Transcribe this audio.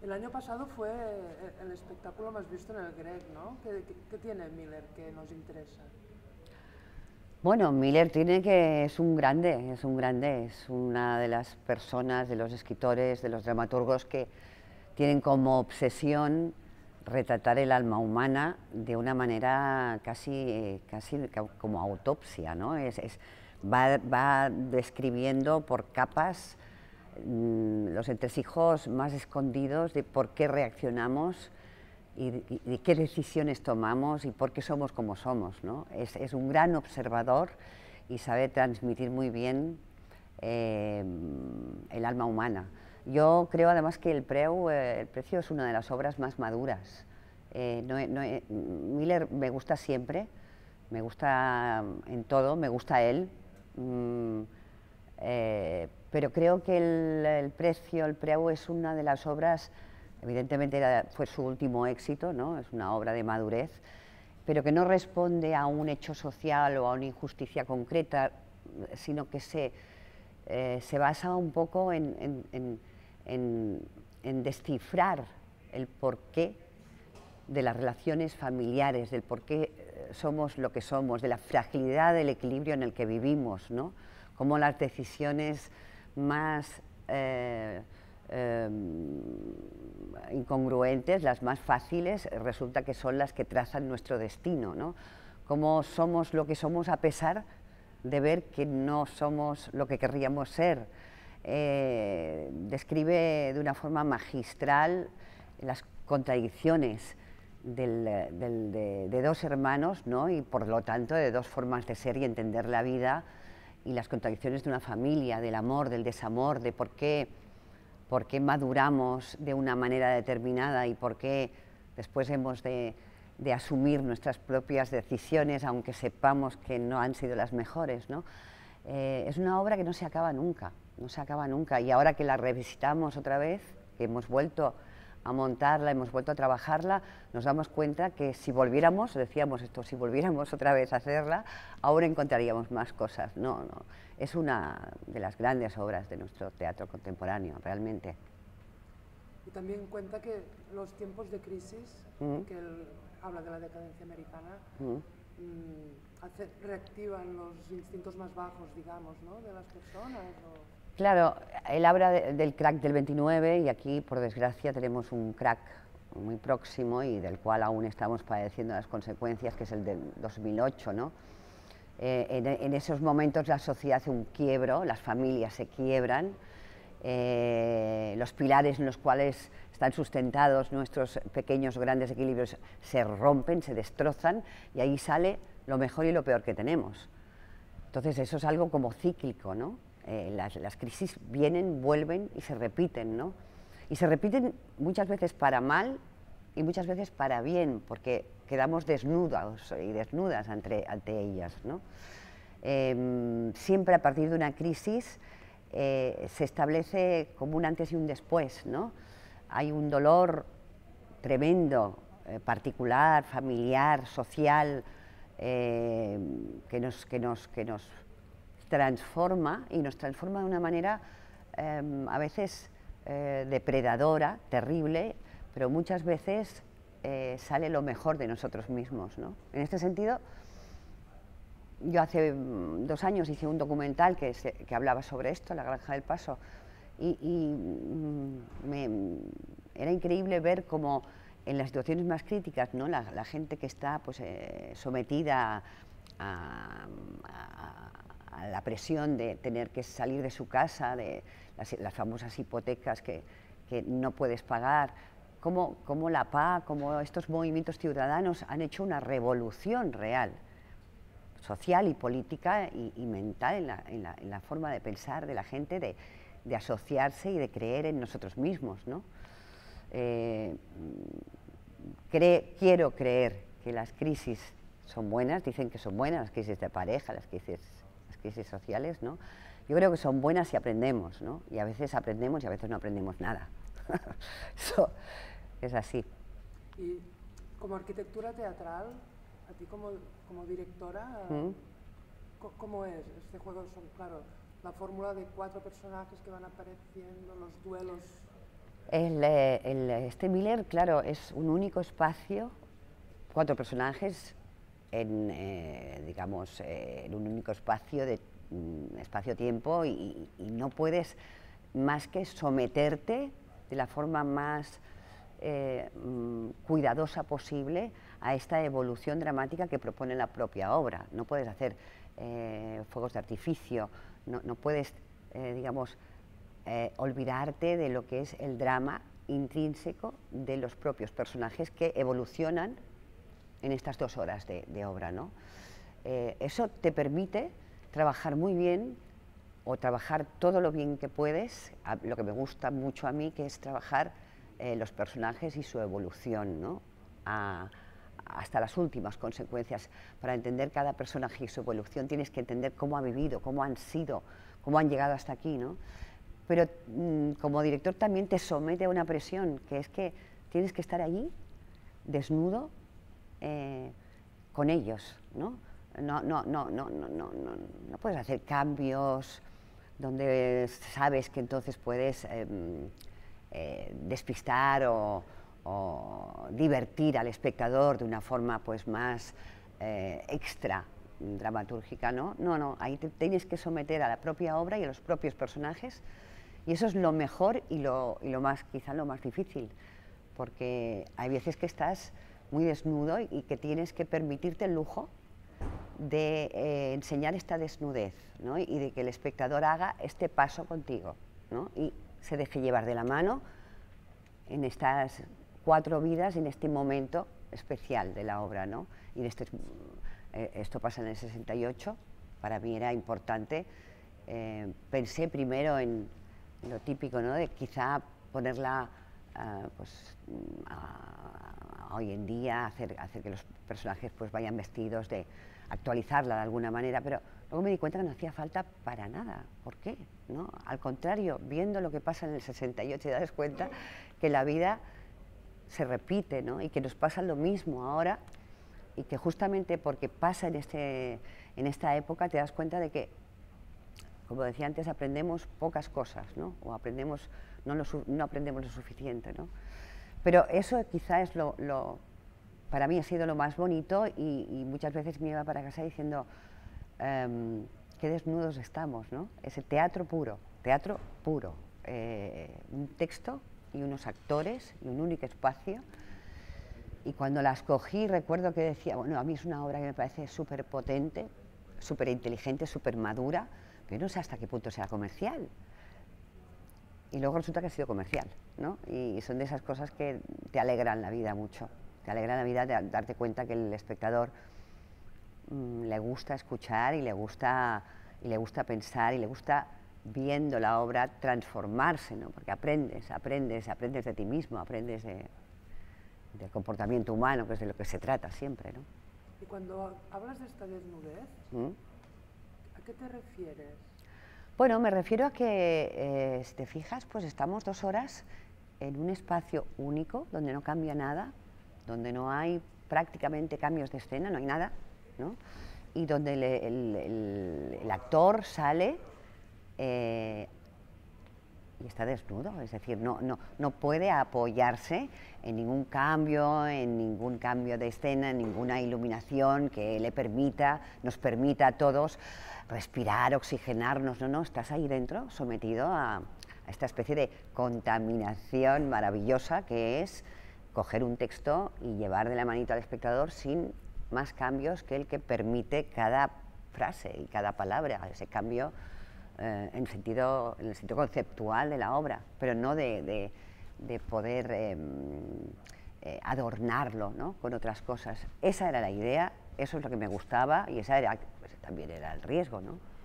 El año pasado fue el espectáculo más visto en el Grec, ¿no? ¿Qué tiene Miller que nos interesa? Bueno, Miller tiene que es un grande, es una de las personas, de los escritores, de los dramaturgos que tienen como obsesión retratar el alma humana de una manera casi como autopsia, ¿no? Va describiendo por capas los entresijos más escondidos de por qué reaccionamos y qué decisiones tomamos y por qué somos como somos, ¿no? Es un gran observador y sabe transmitir muy bien el alma humana. Yo creo además que el Precio es una de las obras más maduras. Miller me gusta siempre, me gusta en todo, me gusta él, pero creo que el Preu es una de las obras, evidentemente fue su último éxito, ¿no? Es una obra de madurez, pero que no responde a un hecho social o a una injusticia concreta, sino que se basa un poco en descifrar el porqué de las relaciones familiares, del por qué somos lo que somos, de la fragilidad del equilibrio en el que vivimos, ¿no? Cómo las decisiones más incongruentes, las más fáciles, resulta que son las que trazan nuestro destino, ¿no? Cómo somos lo que somos a pesar de ver que no somos lo que querríamos ser. Describe de una forma magistral las contradicciones de dos hermanos, ¿no? Y por lo tanto de dos formas de ser y entender la vida, y las contradicciones de una familia, del amor, del desamor, de por qué maduramos de una manera determinada y por qué después hemos de asumir nuestras propias decisiones, aunque sepamos que no han sido las mejores, ¿no? Es una obra que no se acaba nunca, no se acaba nunca, y ahora que la revisitamos otra vez, que hemos vuelto a montarla, hemos vuelto a trabajarla, nos damos cuenta que si volviéramos, decíamos esto, si volviéramos otra vez a hacerla, ahora encontraríamos más cosas. No, es una de las grandes obras de nuestro teatro contemporáneo, realmente. Y también cuenta que los tiempos de crisis, que él habla de la decadencia americana, reactivan los instintos más bajos, digamos, ¿no? De las personas. Claro, él habla del crack del 29 y aquí, por desgracia, tenemos un crack muy próximo y del cual aún estamos padeciendo las consecuencias, que es el del 2008, ¿no? En esos momentos la sociedad hace un quiebro, las familias se quiebran, los pilares en los cuales están sustentados nuestros pequeños grandes equilibrios se rompen, se destrozan, y ahí sale lo mejor y lo peor que tenemos. Entonces eso es algo como cíclico, ¿no? Las crisis vienen, vuelven y se repiten, ¿no? Y se repiten muchas veces para mal y muchas veces para bien, porque quedamos desnudos y desnudas ante ellas, ¿no? Siempre a partir de una crisis se establece como un antes y un después, ¿no? Hay un dolor tremendo, particular, familiar, social, que nos transforma, y nos transforma de una manera a veces depredadora, terrible, pero muchas veces sale lo mejor de nosotros mismos, ¿no? En este sentido, yo hace 2 años hice un documental que hablaba sobre esto, La Granja del Paso, era increíble ver cómo en las situaciones más críticas, ¿no? La gente que está pues, sometida a la presión de tener que salir de su casa, de las famosas hipotecas que no puedes pagar, cómo la PA, cómo estos movimientos ciudadanos han hecho una revolución real, social y política y mental en la forma de pensar de la gente, de asociarse y de creer en nosotros mismos, ¿no? Quiero creer que las crisis son buenas, dicen que son buenas, las crisis de pareja, las crisis sociales, ¿no? Yo creo que son buenas si aprendemos, ¿no? Y a veces aprendemos y a veces no aprendemos nada. Eso es así. Y como arquitectura teatral, a ti como directora, ¿cómo es este juego? Son, claro, la fórmula de 4 personajes que van apareciendo, los duelos. Este Miller, claro, es un único espacio, 4 personajes digamos, en un único espacio de espacio-tiempo y no puedes más que someterte de la forma más cuidadosa posible a esta evolución dramática que propone la propia obra. No puedes hacer fuegos de artificio, no puedes, digamos, olvidarte de lo que es el drama intrínseco de los propios personajes que evolucionan en estas 2 horas de obra, ¿no? Eso te permite trabajar muy bien o trabajar todo lo bien que puedes, lo que me gusta mucho a mí, que es trabajar los personajes y su evolución, ¿no? Hasta las últimas consecuencias. Para entender cada personaje y su evolución tienes que entender cómo ha vivido, cómo han sido, cómo han llegado hasta aquí, ¿no? Pero como director también te somete a una presión, que es que tienes que estar allí, desnudo, con ellos, ¿no? No puedes hacer cambios donde sabes que entonces puedes despistar o divertir al espectador de una forma pues más extra dramatúrgica, ¿no? No, ahí te tienes que someter a la propia obra y a los propios personajes, y eso es lo mejor y lo más, quizá lo más difícil, porque hay veces que estás muy desnudo y que tienes que permitirte el lujo de enseñar esta desnudez, ¿no? Y de que el espectador haga este paso contigo, ¿no? Y se deje llevar de la mano en estas 4 vidas, en este momento especial de la obra, ¿no? Y esto pasa en el 68, para mí era importante. Pensé primero en lo típico, ¿no? De quizá ponerla pues, hoy en día, hacer que los personajes pues vayan vestidos, de actualizarla de alguna manera, pero luego me di cuenta que no hacía falta para nada. ¿Por qué? ¿No? Al contrario, viendo lo que pasa en el 68 te das cuenta que la vida se repite, ¿no? Y que nos pasa lo mismo ahora, y que justamente porque pasa en esta época te das cuenta de que, como decía antes, aprendemos pocas cosas, ¿no? O aprendemos, no aprendemos lo suficiente, ¿no? Pero eso quizá es para mí ha sido lo más bonito, y muchas veces me iba para casa diciendo qué desnudos estamos, ¿no? Ese teatro puro, un texto y unos actores y un único espacio. Y cuando la escogí recuerdo que decía, bueno, a mí es una obra que me parece súper potente, súper inteligente, súper madura, pero no sé hasta qué punto sea comercial. Y luego resulta que ha sido comercial, ¿no? Y son de esas cosas que te alegran la vida mucho. Te alegra la vida de darte cuenta que el espectador le gusta escuchar y le gusta pensar y le gusta, viendo la obra, transformarse, ¿no? Porque aprendes de ti mismo, aprendes del comportamiento humano, que es de lo que se trata siempre, ¿no? Y cuando hablas de esta desnudez, ¿a qué te refieres? Bueno, me refiero a que, si te fijas, pues estamos 2 horas en un espacio único, donde no cambia nada, donde no hay prácticamente cambios de escena, no hay nada, ¿no? Y donde el actor sale y está desnudo, es decir, no puede apoyarse en ningún cambio de escena, en ninguna iluminación que nos permita a todos respirar, oxigenarnos, no, estás ahí dentro, sometido a esta especie de contaminación maravillosa que es coger un texto y llevar de la manito al espectador sin más cambios que el que permite cada frase y cada palabra, ese cambio en el sentido conceptual de la obra, pero no de poder adornarlo, ¿no? Con otras cosas. Esa era la idea, eso es lo que me gustaba, y esa era, pues, también era el riesgo, ¿no?